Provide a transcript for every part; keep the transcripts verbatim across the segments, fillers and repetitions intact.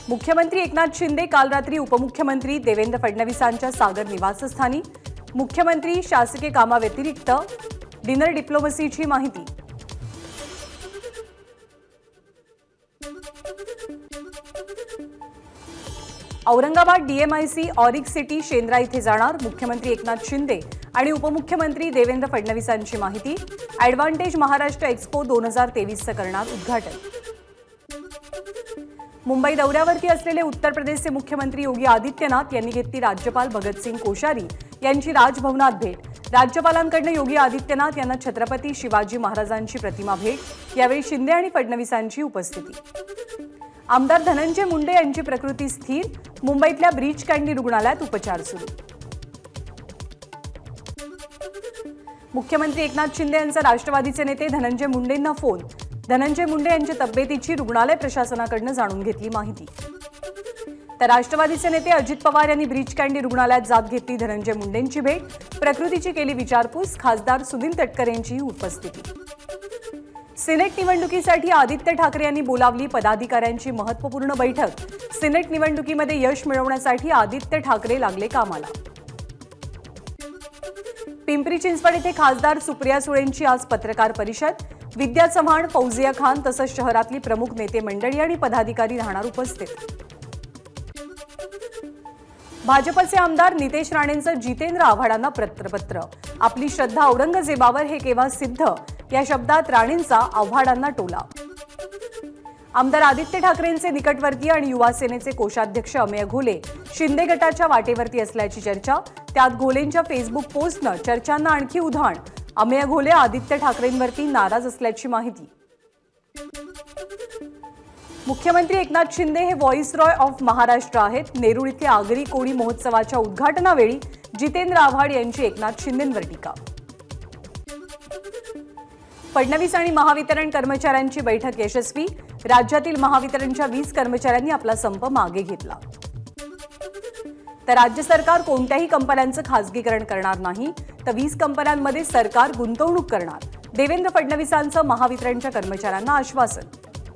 मुख्यमंत्री एकनाथ शिंदे काल रात्री उपमुख्यमंत्री देवेंद्र फडणवीसांच्या सागर निवासस्थानी। मुख्यमंत्री शासकीय कामाव्यतिरिक्त डिनर डिप्लोमसीची माहिती। Aurangabad DMIC Auric City Shendra इथे जाणार मुख्यमंत्री एकनाथ शिंदे आणि उपमुख्यमंत्री देवेंद्र फडणवीसांची माहिती। ॲडव्हान्टेज महाराष्ट्र एक्स्पो दोन हजार तेवीस चं करणार उद्घाटन। मुंबई दौऱ्यावरती असलेले उत्तर प्रदेशचे मुख्यमंत्री योगी आदित्यनाथ यांनी घेतली राज्यपाल भगतसिंग कोश्यारी यांची राजभवनात भेट। राज्यपालांकडून योगी आदित्यनाथ यांना छत्रपती शिवाजी महाराजांची प्रतिमा भेट। यावेळी शिंदे आणि फडणवीसांची उपस्थिती। आमदार धनंजय मुंडे यांची प्रकृती स्थिर। मुंबईतल्या ब्रीच कँडी रुग्णालयात उपचार सुरू। मुख्यमंत्री एकनाथ शिंदे यांचा राष्ट्रवादीचे नेते धनंजय मुंडेंना फोन। धनंजय मुंडे यांच्या तब्येतीची रुग्णालय प्रशासनाकडून जाणून घेतली माहिती। तर राष्ट्रवादीचे नेते अजित पवार यांनी ब्रीच कँडी रुग्णालयात जात घेतली धनंजय मुंडेंची भेट। प्रकृतीची केली विचारपूस। खासदार सुनील तटकरे यांची उपस्थिती। सिनेट निवडणुकीसाठी आदित्य ठाकरे यांनी बोलावली पदाधिकाऱ्यांची महत्त्वपूर्ण बैठक। सिनेट निवडणुकीमध्ये यश मिळवण्यासाठी आदित्य ठाकरे लागले कामाला। पिंपरी चिंचवड येथे खासदार सुप्रिया सुळेंची आज पत्रकार परिषद। विद्या चव्हाण, फौजिया खान तसंच शहरातली प्रमुख नेते मंडळी आणि पदाधिकारी राहणार उपस्थित। भाजपचे आमदार नितेश राणेंचं जितेंद्र आव्हाडांना पत्रपत्र। आपली श्रद्धा औरंगजेबावर हे केव्हा सिद्ध या शब्दात राणेंचा आव्हाडांना टोला। आमदार आदित्य ठाकरेंचे निकटवर्तीय आणि युवा सेनेचे कोषाध्यक्ष अमेय घोले शिंदे गटाच्या वाटेवरती असल्याची चर्चा। त्यात घोलेंच्या फेसबुक पोस्टनं चर्चांना आणखी उधाण। अमेय घोले आदित्य ठाकरेंवरती नाराज असल्याची माहिती। मुख्यमंत्री एकनाथ शिंदे हे व्हॉइसरॉय ऑफ महाराष्ट्र आहेत। नेरूळ इथल्या आगरी कोळी महोत्सवाच्या उद्घाटनावेळी जितेंद्र आव्हाड यांची एकनाथ शिंदेंवर टीका। फडणवीस आणि महावितरण कर्मचाऱ्यांची बैठक यशस्वी। राज्यातील महावितरणच्या वीस कर्मचाऱ्यांनी आपला संप मागे घेतला। तर राज्य सरकार कोणत्याही कंपन्यांचं खासगीकरण करणार नाही, तर वीस कंपन्यांमध्ये सरकार गुंतवणूक करणार। देवेंद्र फडणवीसांचं महावितरणच्या कर्मचाऱ्यांना आश्वासन।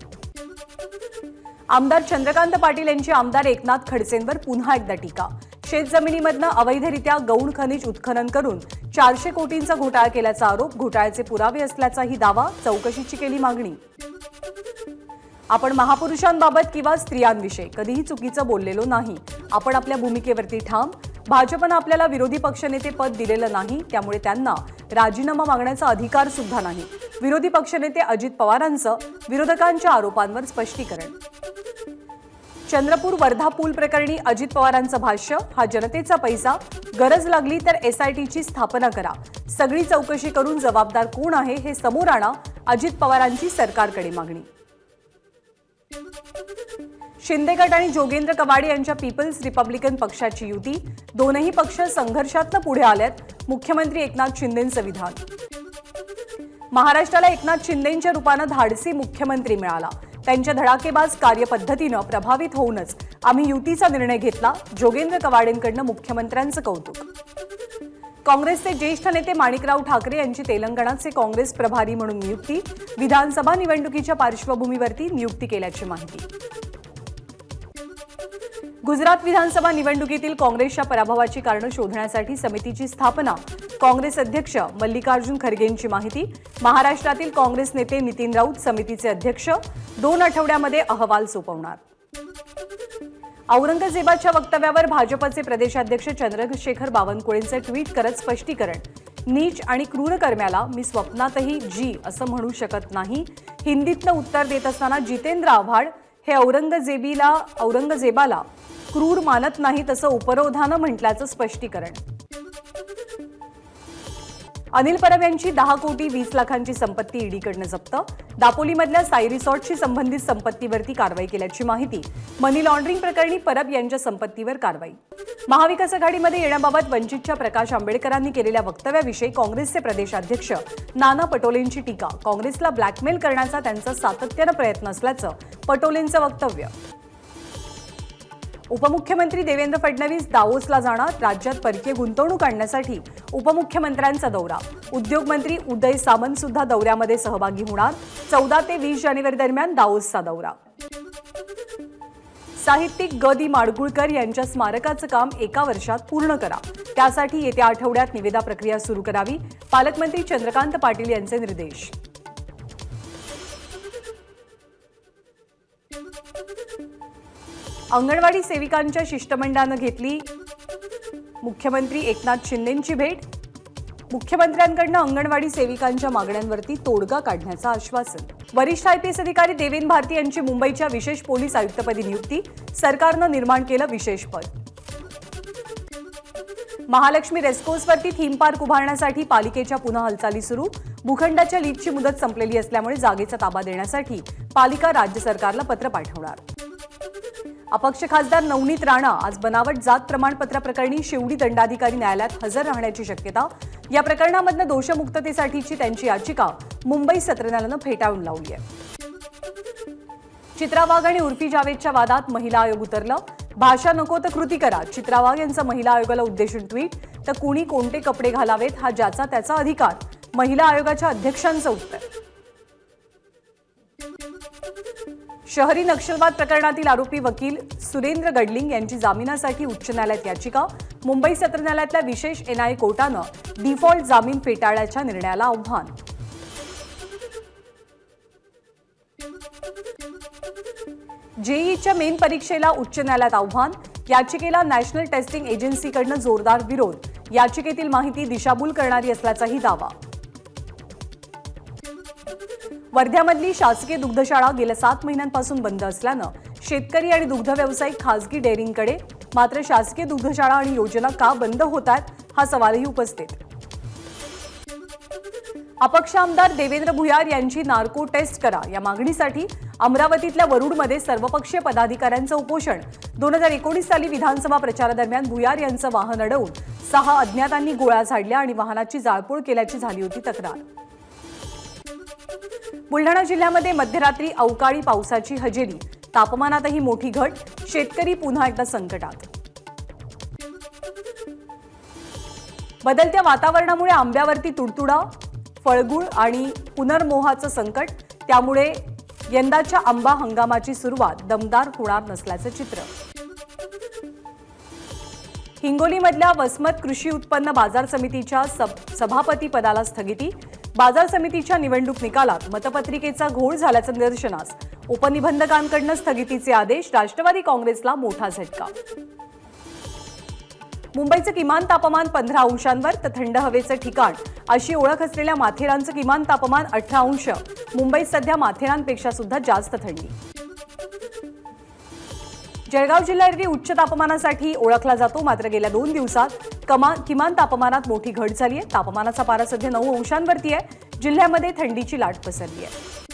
आमदार चंद्रकांत पाटील यांची आमदार एकनाथ खडसेंवर पुन्हा एकदा टीका। शेतजमिनीमधनं अवैधरित्या गौण खनिज उत्खनन करून चारशे कोटींचा घोटाळा केल्याचा आरोप। घोटाळ्याचे पुरावे असल्याचाही दावा। चौकशीची केली मागणी। आपण महापुरुषांबाबत किंवा स्त्रियांविषयी कधीही चुकीचं बोललेलो नाही। आपण आपल्या भूमिकेवरती ठाम। भाजपनं आपल्याला विरोधी पक्षनेते पद दिलेलं नाही, त्यामुळे त्यांना राजीनामा मागण्याचा अधिकार सुद्धा नाही। विरोधी पक्षनेते अजित पवारांचं विरोधकांच्या आरोपांवर स्पष्टीकरण। चंद्रपूर वर्धा पूल प्रकरणी अजित पवारांचं भाष्य। हा जनतेचा पैसा, गरज लागली तर एसआयटीची स्थापना करा। सगळी चौकशी करून जबाबदार कोण आहे हे समोर आणा। अजित पवारांची सरकारकडे मागणी। शिंदे गट आणि जोगेंद्र कवाडे यांच्या पीपल्स रिपब्लिकन पक्षाची युती। दोनही पक्ष संघर्षातनं पुढे आलेत। मुख्यमंत्री एकनाथ शिंदेंचं विधान। महाराष्ट्राला एकनाथ शिंदेंच्या रूपानं धाडसी मुख्यमंत्री मिळाला। त्यांच्या धडाकेबाज कार्यपद्धतीनं प्रभावित होऊनच आम्ही युतीचा निर्णय घेतला। जोगेंद्र कवाडेंकडून मुख्यमंत्र्यांचं कौतुक। काँग्रेसचे ज्येष्ठ नेते माणिकराव ठाकरे यांची तेलंगणाचे काँग्रेस प्रभारी म्हणून नियुक्ती। विधानसभा निवडणुकीच्या पार्श्वभूमीवरती नियुक्ती केल्याची माहिती। गुजरात विधानसभा निवडणुकीतील काँग्रेसच्या पराभवाची कारणं शोधण्यासाठी समितीची स्थापना। काँग्रेस अध्यक्ष मल्लिकार्जुन खरगेंची माहिती। महाराष्ट्रातील काँग्रेस नेते नितीन राऊत समितीचे अध्यक्ष। दोन आठवड्यामध्ये अहवाल सोपवणार। औरंगजेबाच्या वक्तव्यावर भाजपचे प्रदेशाध्यक्ष चंद्रशेखर बावनकुळेंचे ट्विट करत स्पष्टीकरण। नीच आणि क्रूर कर्म्याला मी स्वप्नातही जी असं म्हणू शकत नाही। हिंदीतनं उत्तर देत असताना जितेंद्र आव्हाड हे औरंगजेबीला औरंगजेबाला क्रूर मानत नाही तसं उपरोधानं म्हटल्याचं स्पष्टीकरण। अनिल परब यांची दहा कोटी वीस लाखांची संपत्ती ईडीकडनं जप्त। दापोलीमधल्या साई रिसॉर्टशी संबंधित संपत्तीवरती कारवाई केल्याची माहिती। मनी लॉन्ड्रिंग प्रकरणी परब यांच्या संपत्तीवर कारवाई। महाविकास आघाडीमध्ये येण्याबाबत वंचितच्या प्रकाश आंबेडकरांनी केलेल्या वक्तव्याविषयी काँग्रेसचे प्रदेशाध्यक्ष नाना पटोलेंची टीका। काँग्रेसला ब्लॅकमेल करण्याचा त्यांचा सातत्यानं प्रयत्न असल्याचं पटोलेंचं वक्तव्य। उपमुख्यमंत्री देवेंद्र फडणवीस दावोसला जाणार। राज्यात परकीय गुंतवणूक आणण्यासाठी उपमुख्यमंत्र्यांचा दौरा। उद्योग मंत्री उदय सामंत सुद्धा दौऱ्यामध्ये सहभागी होणार। चौदा ते वीस जानेवारी दरम्यान दावोसचा दौरा। साहित्यिक ग दी माडगुळकर यांच्या स्मारकाचं काम एका वर्षात पूर्ण करा। त्यासाठी येत्या आठवड्यात निविदा प्रक्रिया सुरू करावी, पालकमंत्री चंद्रकांत पाटील यांचे निर्देश। अंगणवाडी सेविकांच्या शिष्टमंडळानं घेतली मुख्यमंत्री एकनाथ शिंदेंची भेट। मुख्यमंत्र्यांकडून अंगणवाडी सेविकांच्या मागण्यांवरती तोडगा काढण्याचं आश्वासन। वरिष्ठ आयपीएस अधिकारी देवेंद्र भारती यांची मुंबईच्या विशेष पोलीस आयुक्तपदी नियुक्ती, सरकारनं निर्माण केलं विशेष पद। महालक्ष्मी रेस्कोर्सवरती थीम पार्क उभारण्यासाठी पालिकेच्या पुन्हा हालचाली सुरू। भूखंडाच्या लीजची मुदत संपलेली असल्यामुळे जागेचा ताबा देण्यासाठी पालिका राज्य सरकारला पत्र पाठवणार। अपक्ष खासदार नवनीत राणा आज बनावट जात प्रमाणपत्र प्रकरणी शिवडी दंडाधिकारी न्यायालयात हजर राहण्याची शक्यता। या प्रकरणामधनं दोषमुक्ततेसाठीची त्यांची याचिका मुंबई सत्र न्यायालयानं फेटाळून लावली आहे। चित्रा वाघ आणि उर्फी जावेदच्या वादात महिला आयोग उतरलं। भाषा नको तर कृती करा, चित्रा वाघ यांचं महिला आयोगाला उद्देशून ट्विट। तर कुणी कोणते कपडे घालावेत हा ज्याचा त्याचा अधिकार, महिला आयोगाच्या अध्यक्षांचं उत्तर। शहरी नक्षलवाद प्रकरणातील आरोपी वकील सुरेंद्र गडलिंग यांची जामिनासाठी उच्च न्यायालयात याचिका। मुंबई सत्र न्यायालयातल्या विशेष एनआयए कोर्टानं डिफॉल्ट जामीन फेटाळण्याच्या निर्णयाला आव्हान। जेईईच्या मेन परीक्षेला उच्च न्यायालयात आव्हान, याचिकेला नॅशनल टेस्टिंग एजन्सीकडनं जोरदार विरोध। याचिकेतील माहिती दिशाभूल करणारी असल्याचाही दावा। वर्ध्यामधली शासकीय दुग्धशाळा गेल्या सात महिन्यांपासून बंद असल्यानं शेतकरी आणि दुग्ध व्यावसायिक खासगी डेअरींकडे, मात्र शासकीय दुग्धशाळा आणि योजना का बंद होत आहेत हा सवालही उपस्थित। अपक्ष आमदार देवेंद्र भुयार यांची नार्को टेस्ट करा या मागणीसाठी अमरावतीतल्या वरुडमध्ये सर्वपक्षीय पदाधिकाऱ्यांचं उपोषण। दोन हजार एकोणीस साली विधानसभा प्रचारादरम्यान भुयार यांचं वाहन अडवून सहा अज्ञातांनी गोळ्या झाडल्या आणि वाहनाची जाळपोळ केल्याची झाली होती तक्रार। बुलढाणा जिल्ह्यामध्ये मध्यरात्री अवकाळी पावसाची हजेरी, तापमानातही मोठी घट, शेतकरी पुन्हा एकदा संकटात। बदलत्या वातावरणामुळे आंब्यावरती तुडतुडा, फळगुळ आणि पुनर्मोहाचं संकट, त्यामुळे यंदाच्या आंबा हंगामाची सुरुवात दमदार होणार नसल्याचं चित्र। हिंगोलीमधल्या वसमत कृषी उत्पन्न बाजार समितीच्या सभापती पदाला स्थगिती। बाजार समितीच्या निवडणूक निकालात मतपत्रिकेचा घोळ झाल्याचं निदर्शनास, उपनिबंधकांकडून स्थगितीचे आदेश। राष्ट्रवादी काँग्रेसला मोठा झटका। मुंबईचं किमान तापमान पंधरा अंशांवर तर थंड हवेचं ठिकाण अशी ओळख असलेल्या माथेरानचं किमान तापमान अठरा अंश। मुंबईत सध्या माथेरानपेक्षा सुद्धा जास्त थंडी। जळगाव जिल्हा एरवी उच्च तापमानासाठी ओळखला जातो, मात्र गेल्या दोन दिवसात कमान किमान तापमानात मोठी घट झाली आहे। तापमानाचा पारा सध्या नऊ अंशांवरती आहे। जिल्ह्यामध्ये थंडीची लाट पसरली आहे।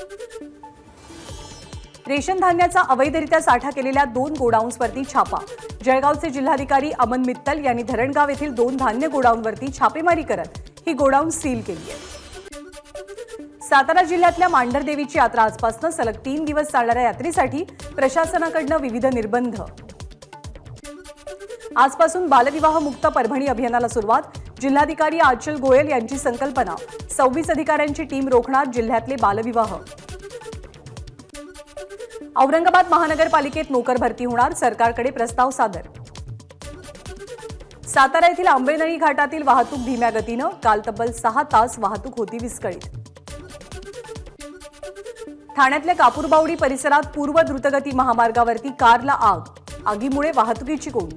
रेशन धान्याचा अवैधरित्या साठा केलेल्या दोन गोडाऊन्सवरती छापा। जळगावचे जिल्हाधिकारी अमन मित्तल यांनी धरणगाव येथील दोन धान्य गोडाऊनवरती छापेमारी करत ही गोडाऊन सील केली आहे। सातारा जिल्ह्यातल्या मांढरदेवीची यात्रा आजपासून सलग तीन दिवस चालणाऱ्या यात्रेसाठी प्रशासनाकडून विविध निर्बंध। आजपासून बालविवाह मुक्त परभणी अभियानाला सुरुवात। जिल्हाधिकारी आचल गोयल यांची संकल्पना, सव्वीस अधिकाऱ्यांची टीम रोखणार जिल्ह्यातले बालविवाह। औरंगाबाद महानगरपालिकेत नोकर भरती होणार, सरकारकडे प्रस्ताव सादर। सातारा येथील आंबेनळी घाटातील वाहतूक धीम्या गतीनं, काल तब्बल सहा तास वाहतूक होती विस्कळीत। ठाण्यातल्या कापूरबावडी परिसरात पूर्व द्रुतगती महामार्गावरती कारला आग, आगीमुळे वाहतुकीची कोंडी।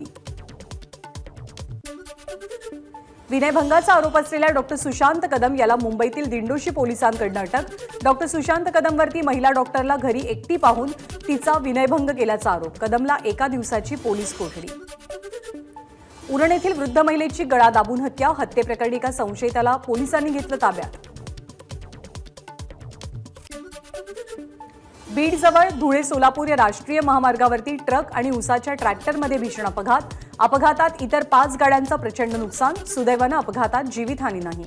विनयभंगाचा आरोप असलेल्या डॉक्टर सुशांत कदम याला मुंबईतील दिंडोशी पोलिसांकडून अटक। डॉक्टर सुशांत कदमवरती महिला डॉक्टरला घरी एकटी पाहून तिचा विनयभंग केल्याचा आरोप, कदमला एका दिवसाची पोलीस कोठडी। उरण येथील वृद्ध महिलेची गळा दाबून हत्या, हत्येप्रकरणी एका संशयिताला पोलिसांनी घेतलं ताब्यात। बीडजवळ धुळे सोलापूर या राष्ट्रीय महामार्गावरती ट्रक आणि उसाच्या ट्रॅक्टरमध्ये भीषण अपघात, अपघातात इतर पाच गाड्यांचं प्रचंड नुकसान, सुदैवानं अपघातात जीवितहानी नाही।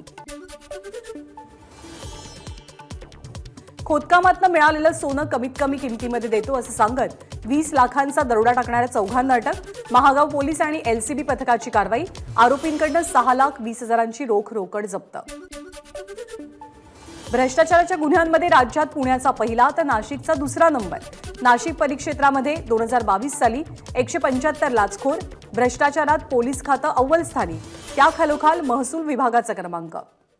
खोदकामातनं मिळालेलं सोनं कमीत कमी किमतीमध्ये देतो असं सांगत वीस लाखांचा दरोडा टाकणाऱ्या चौघांना अटक। महागाव पोलीस आणि एलसीबी पथकाची कारवाई, आरोपींकडून सहा लाख वीस हजारांची रोख रोकड जप्त। भ्रष्टाचाराच्या गुन्ह्यांमध्ये राज्यात पुण्याचा पहिला तर नाशिकचा दुसरा नंबर। नाशिक परिक्षेत्रामध्ये दोन हजार बावीस साली एकशे पंच्याहत्तर लाचखोर, भ्रष्टाचारात पोलीस खातं अव्वल स्थानी, त्याखालोखाल महसूल विभागाचा क्रमांक.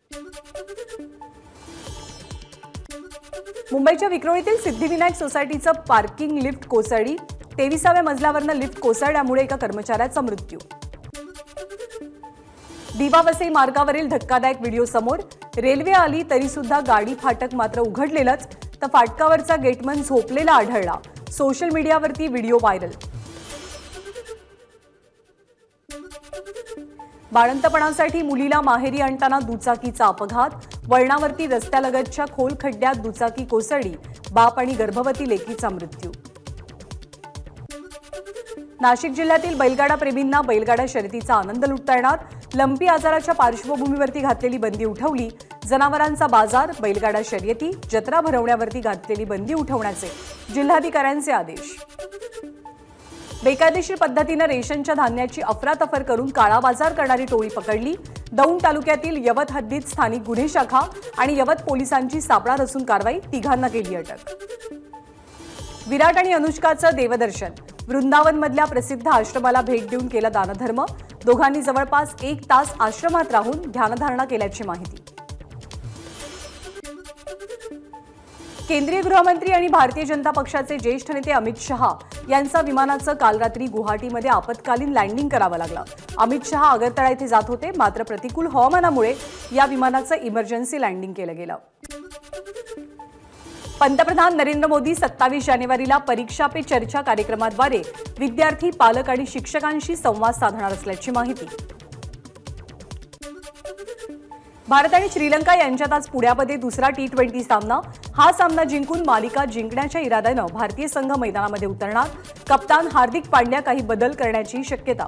मुंबईच्या विक्रोळीतील सिद्धिविनायक सोसायटीचं पार्किंग लिफ्ट कोसळली. तेविसाव्या मजल्यावरनं लिफ्ट कोसळल्यामुळे एका कर्मचाऱ्याचा मृत्यू. दिवा वसई मार्गावरील धक्कादायक व्हिडिओ समोर. रेल्वे आली तरी सुद्धा गाडी फाटक मात्र उघडलेलंच, तर फाटकावरचा गेटमन झोपलेला आढळला. सोशल मीडियावरती व्हिडिओ व्हायरल. बाळंतपणासाठी मुलीला माहेरी आणताना दुचाकीचा अपघात. वळणावरती रस्त्यालगतच्या खोल खड्ड्यात दुचाकी कोसळली. बाप आणि गर्भवती लेकीचा मृत्यू. नाशिक जिल्ह्यातील बैलगाडा प्रेमींना बैलगाडा शर्यतीचा आनंद लुटता येणार. लंपी आजाराच्या पार्श्वभूमीवरती घातलेली बंदी उठवली. जनावरांचा बाजार, बैलगाडा शर्यती, जत्रा भरवण्यावरती घातलेली बंदी उठवण्याचे जिल्हाधिकाऱ्यांचे आदेश. बेकायदेशीर पद्धतीने रेशनच्या धान्याची अफरातफर करून काळा बाजार करणारी टोळी पकडली. दौंड तालुक्यातील यवत हद्दीत स्थानिक गुन्हे शाखा आणि यवत पोलिसांची सापळा रचून कारवाई. तिघांना केली अटक. विराट आणि अनुष्काचं देवदर्शन. वृंदावनमधल्या प्रसिद्ध आश्रमाला भेट देऊन केला दानधर्म. दोघांनी जवळपास एक तास आश्रमात राहून ध्यानधारणा केल्याची माहिती. केंद्रीय गृहमंत्री आणि भारतीय जनता पक्षाचे ज्येष्ठ नेते अमित शहा यांचा विमानाचं काल रात्री गुवाहाटीमध्ये आपत्कालीन लँडिंग करावं लागलं. अमित शहा आगरतळा येथे जात होते, मात्र प्रतिकूल हवामानामुळे या विमानाचं इमर्जन्सी लँडिंग केलं गेलं. पंतप्रधान नरेंद्र मोदी सत्तावीस जानेवारीला परीक्षा पे चर्चा कार्यक्रमाद्वारे विद्यार्थी, पालक आणि शिक्षकांशी संवाद साधणार असल्याची माहिती. भारत आणि श्रीलंका यांच्यात आज पुण्यामध्ये दुसरा टी ट्वेंटी सामना. हा सामना जिंकून मालिका जिंकण्याच्या इराद्यानं भारतीय संघ मैदानामध्ये उतरणार. कप्तान हार्दिक पांड्या काही बदल करण्याची शक्यता.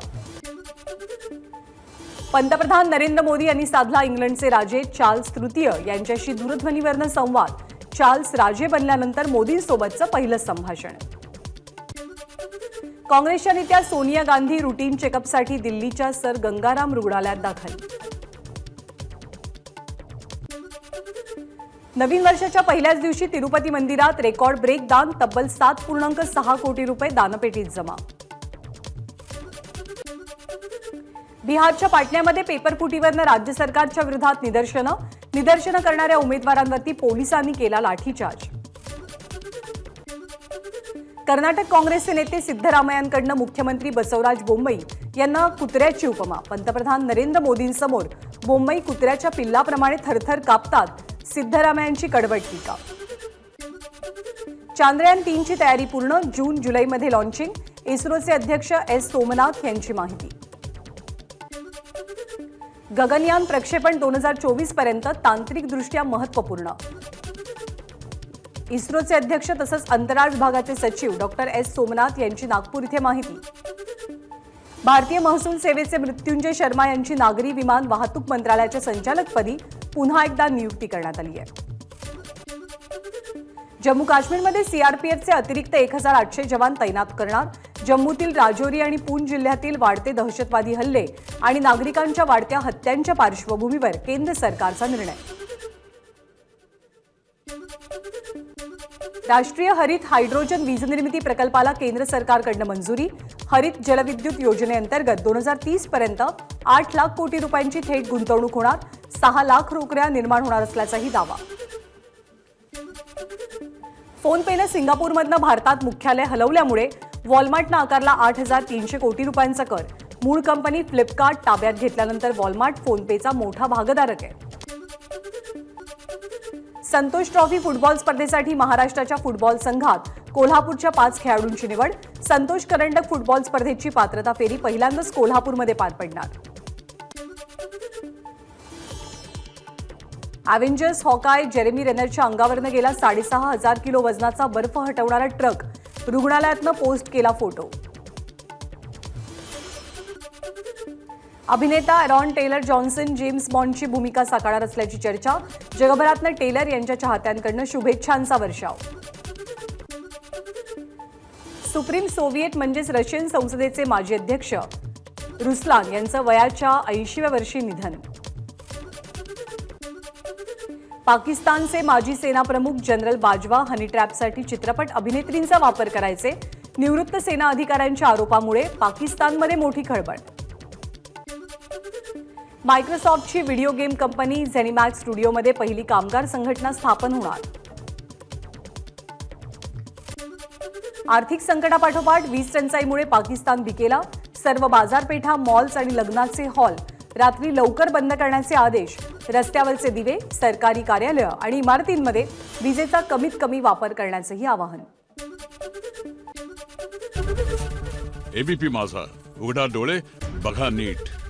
पंतप्रधान नरेंद्र मोदी यांनी साधला इंग्लंडचे राजे चार्ल्स तृतीय यांच्याशी दूरध्वनीवरनं संवाद. चार्ल्स राजे बनल्यानंतर मोदींसोबतचं पहिलं संभाषण. काँग्रेसच्या नेत्या सोनिया गांधी रुटीन चेकअपसाठी दिल्लीच्या सर गंगाराम रुग्णालयात दाखल. नवीन वर्षाच्या पहिल्याच दिवशी तिरुपती मंदिरात रेकॉर्ड ब्रेक दान. तब्बल सात पूर्णांक सहा कोटी रुपये दानपेटीत जमा. बिहारच्या पाटण्यामध्ये पेपरफुटीवरनं राज्य सरकारच्या विरोधात निदर्शनं. निदर्शनं करणाऱ्या उमेदवारांवरती पोलिसांनी केला लाठीचार्ज. कर्नाटक काँग्रेसचे नेते सिद्धरामय्यांकडनं मुख्यमंत्री बसवराज बोम्मई यांना कुत्र्याची उपमा. पंतप्रधान नरेंद्र मोदींसमोर बोम्मई कुत्र्याच्या पिल्लाप्रमाणे थरथर कापतात. सिद्धरामय्यांची कडवट टीका. चांद्रयान तीन ची तयारी पूर्ण. जून जुलैमध्ये लॉन्चिंग. इस्रोचे अध्यक्ष एस सोमनाथ यांची माहिती. गगनयान प्रक्षेपण दोन हजार चोवीस पर्यंत तांत्रिकदृष्ट्या महत्त्वपूर्ण. इस्रोचे अध्यक्ष तसंच अंतराळ विभागाचे सचिव डॉक्टर एस सोमनाथ यांची नागपूर इथे माहिती. भारतीय महसूल सेवेचे मृत्युंजय शर्मा यांची नागरी विमान वाहतूक मंत्रालयाच्या संचालकपदी पुन्हा एकदा नियुक्ती करण्यात आली आहे. जम्मू काश्मीरमध्ये सीआरपीएफचे अतिरिक्त एक हजार आठशे जवान तैनात करणार. जम्मूतील राजौरी आणि पूंछ जिल्ह्यातील वाढते दहशतवादी हल्ले आणि नागरिकांच्या वाढत्या हत्यांच्या पार्श्वभूमीवर केंद्र सरकारचा निर्णय. राष्ट्रीय हरित हायड्रोजन वीजनिर्मिती प्रकल्पाला केंद्र सरकारकडून मंजुरी. हरित जलविद्युत योजनेअंतर्गत दोन हजार तीस पर्यंत आठ लाख कोटी रुपयांची थेट गुंतवणूक होणार. सहा लाख नोकऱ्या निर्माण होणार असल्याचाही दावा. फोनपेनं सिंगापूरमधनं भारतात मुख्यालय हलवल्यामुळे वॉलमार्टनं आकारला आठ हजार तीनशे कोटी रुपयांचा कर. मूळ कंपनी फ्लिपकार्ट ताब्यात घेतल्यानंतर वॉलमार्ट फोनपेचा मोठा भागधारक आहे. संतोष ट्रॉफी फुटबॉल स्पर्धेसाठी महाराष्ट्राच्या फुटबॉल संघात कोल्हापूरच्या पाच खेळाडूंची निवड. संतोष करंडक फुटबॉल स्पर्धेची पात्रता फेरी पहिल्यांदाच कोल्हापूरमध्ये पार पडणार. अव्हेंजर्स हॉकाय जेरेमी रेनरच्या अंगावरनं गेला साडेसहा हजार किलो वजनाचा बर्फ हटवणारा ट्रक. रुग्णालयातनं पोस्ट केला फोटो. अभिनेता ॲरॉन टेलर जॉन्सन जेम्स बॉन्डची भूमिका साकारणार असल्याची चर्चा. जगभरातनं टेलर यांच्या चाहत्यांकडून शुभेच्छांचा वर्षाव. सुप्रीम सोव्हिएट म्हणजेच रशियन संसदेचे माजी अध्यक्ष रुसलान यांचं वयाच्या ऐंशीव्या वर्षी निधन. पाकिस्तानचे माजी सेनाप्रमुख जनरल बाजवा हनी ट्रॅपसाठी चित्रपट अभिनेत्रींचा वापर करायचे, निवृत्त सेना अधिकाऱ्यांच्या आरोपामुळे पाकिस्तानमध्ये मोठी खळबळ. मायक्रोसॉफ्टची व्हिडिओ गेम कंपनी झेनिमॅक्स स्टुडिओमध्ये पहिली कामगार संघटना स्थापन होणार. आर्थिक संकटापाठोपाठ वीज टंचाईमुळे पाकिस्तान भिकेला. सर्व बाजारपेठा, मॉल्स आणि लग्नाचे हॉल रात्री लवकर बंद करण्याचे आदेश. रस्त्यावरचे दिवे, सरकारी कार्यालय आणि इमारतींमध्ये विजेचा कमीत कमी वापर करण्याचेही आवाहन. एबीपी माझा, उघडा डोळे बघा नीट.